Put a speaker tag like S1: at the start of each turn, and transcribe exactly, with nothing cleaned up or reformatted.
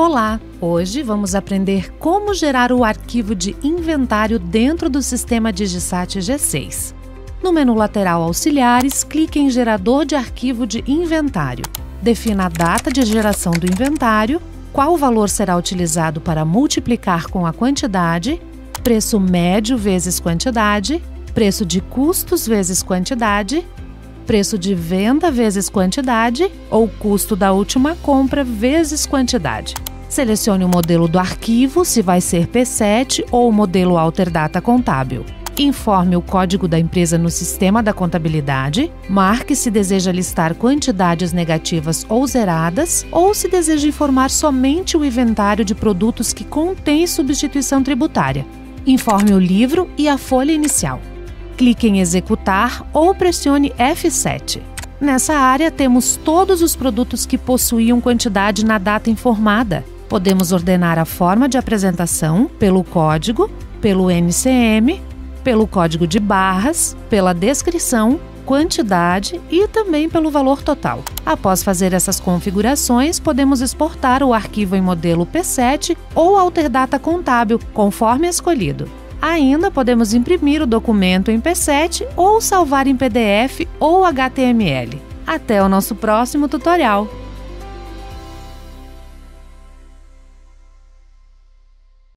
S1: Olá! Hoje vamos aprender como gerar o arquivo de inventário dentro do sistema Digisat G seis. No menu lateral Auxiliares, clique em Gerador de arquivo de inventário. Defina a data de geração do inventário, qual valor será utilizado para multiplicar com a quantidade, preço médio vezes quantidade, preço de custos vezes quantidade, preço de venda vezes quantidade ou custo da última compra vezes quantidade. Selecione o modelo do arquivo, se vai ser P sete ou o modelo Alterdata Contábil. Informe o código da empresa no sistema da contabilidade, marque se deseja listar quantidades negativas ou zeradas ou se deseja informar somente o inventário de produtos que contém substituição tributária. Informe o livro e a folha inicial. Clique em Executar ou pressione F sete. Nessa área temos todos os produtos que possuíam quantidade na data informada. Podemos ordenar a forma de apresentação pelo código, pelo N C M, pelo código de barras, pela descrição, quantidade e também pelo valor total. Após fazer essas configurações, podemos exportar o arquivo em modelo P sete ou Alterdata Contábil, conforme escolhido. Ainda podemos imprimir o documento em P sete ou salvar em P D F ou H T M L. Até o nosso próximo tutorial!